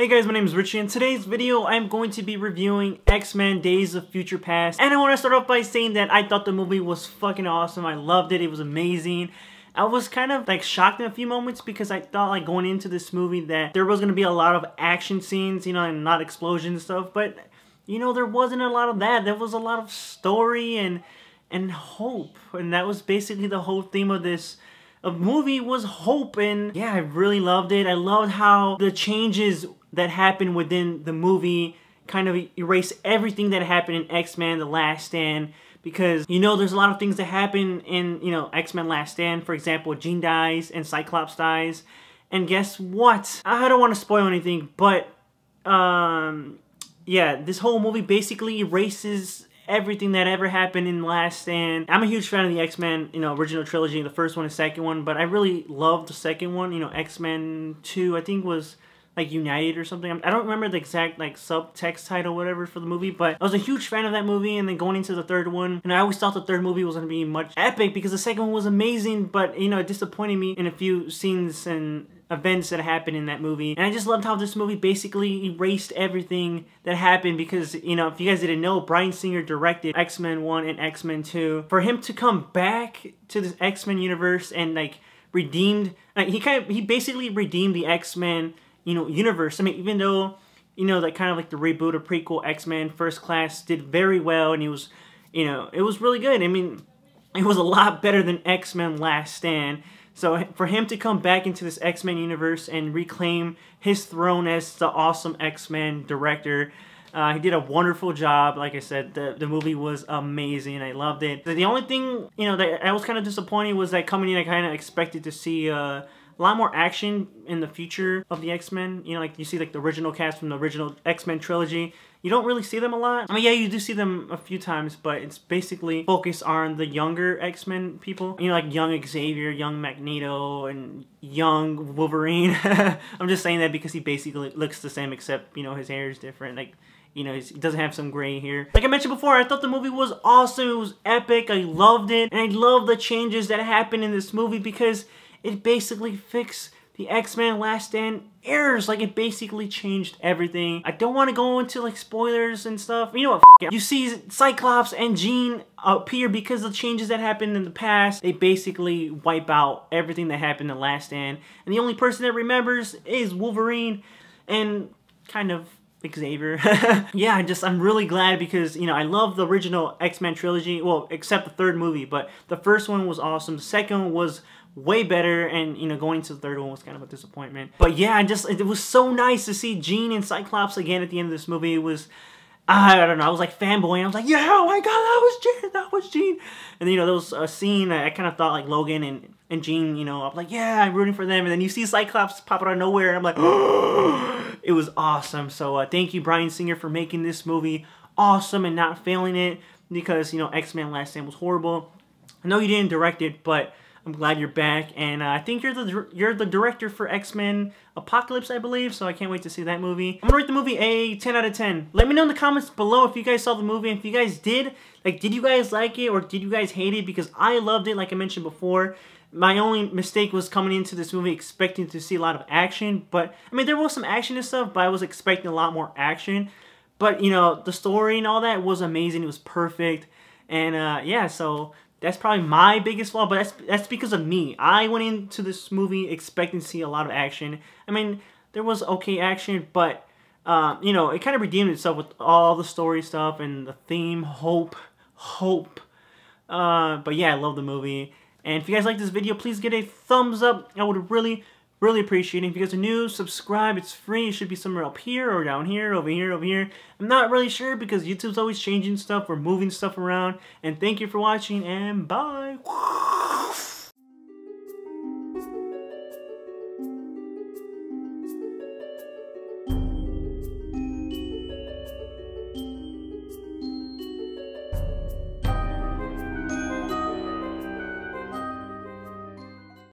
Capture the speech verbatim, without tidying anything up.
Hey guys, my name is Richie. In today's video, I'm going to be reviewing X-Men Days of Future Past. And I want to start off by saying that I thought the movie was fucking awesome. I loved it. It was amazing. I was kind of like shocked in a few moments because I thought like going into this movie that there was going to be a lot of action scenes, you know, and not explosions and stuff. But, you know, there wasn't a lot of that. There was a lot of story and, and hope. And that was basically the whole theme of this A movie was hope, and yeah, I really loved it. I loved how the changes that happened within the movie kind of erase everything that happened in X-Men The Last Stand, because, you know, there's a lot of things that happen in, you know, X-Men Last Stand. For example, Jean dies and Cyclops dies, and guess what? I don't want to spoil anything, but, um, yeah, this whole movie basically erases everything that ever happened in Last Stand. I'm a huge fan of the X-Men, you know, original trilogy, the first one and second one, but I really loved the second one, you know, X-Men two, I think was like United or something. I don't remember the exact like subtext title, whatever, for the movie, but I was a huge fan of that movie. And then going into the third one, and I always thought the third movie was going to be much epic because the second one was amazing, but, you know, it disappointed me in a few scenes and events that happened in that movie. And I just loved how this movie basically erased everything that happened because, you know, if you guys didn't know, Bryan Singer directed X-Men one and X-Men two. For him to come back to this X-Men universe and like redeemed, like, he kind of, he basically redeemed the X-Men, you know, universe. I mean, even though, you know, that kind of like the reboot of prequel X-Men First Class did very well, and it was, you know, it was really good. I mean, it was a lot better than X-Men Last Stand. So for him to come back into this X-Men universe and reclaim his throne as the awesome X-Men director, uh, he did a wonderful job. Like I said, the, the movie was amazing. I loved it. The only thing, you know, that I was kind of disappointed was that coming in, I kind of expected to see uh, a lot more action in the future of the X-Men. You know, like you see like the original cast from the original X-Men trilogy. You don't really see them a lot. I mean, yeah, you do see them a few times, but it's basically focused on the younger X-Men people. You know, like young Xavier, young Magneto, and young Wolverine. I'm just saying that because he basically looks the same, except, you know, his hair is different. Like, you know, he doesn't have some gray hair. Like I mentioned before, I thought the movie was awesome. It was epic. I loved it. And I love the changes that happened in this movie because it basically fixed the X-Men Last Stand errors. Like, it basically changed everything. I don't want to go into like spoilers and stuff. You know what? F it. You see Cyclops and Jean appear because of the changes that happened in the past. They basically wipe out everything that happened in Last Stand, and the only person that remembers is Wolverine and kind of Xavier. Yeah, I just, I'm really glad because, you know, I love the original X-Men trilogy. Well, except the third movie, but the first one was awesome. The second one was way better, and, you know, going to the third one was kind of a disappointment. But yeah, I just, it was so nice to see Jean and Cyclops again at the end of this movie. It was, I don't know, I was like fanboying. I was like, yeah, oh my god, that was Jean, that was Jean. And then, you know, there was a scene, I kind of thought like Logan and, and Jean, you know, I'm like, yeah, I'm rooting for them. And then you see Cyclops pop out of nowhere, and I'm like, oh, it was awesome. So uh, thank you, Bryan Singer, for making this movie awesome and not failing it, because, you know, X-Men Last Stand was horrible. I know you didn't direct it, but I'm glad you're back, and uh, I think you're the you're the director for X-Men Apocalypse, I believe, so I can't wait to see that movie. I'm gonna rate the movie a ten out of ten. Let me know in the comments below if you guys saw the movie, and if you guys did, like, did you guys like it, or did you guys hate it? Because I loved it, like I mentioned before. My only mistake was coming into this movie expecting to see a lot of action, but, I mean, there was some action and stuff, but I was expecting a lot more action. But, you know, the story and all that was amazing. It was perfect, and, uh, yeah, so that's probably my biggest flaw, but that's that's because of me. I went into this movie expecting to see a lot of action. I mean, there was okay action, but, uh, you know, it kind of redeemed itself with all the story stuff and the theme, hope, hope. Uh, but yeah, I love the movie. And if you guys like this video, please get a thumbs up. I would really, really appreciate it. If you guys are new, subscribe. It's free. It should be somewhere up here or down here, over here, over here. I'm not really sure because YouTube's always changing stuff or moving stuff around. And thank you for watching, and bye.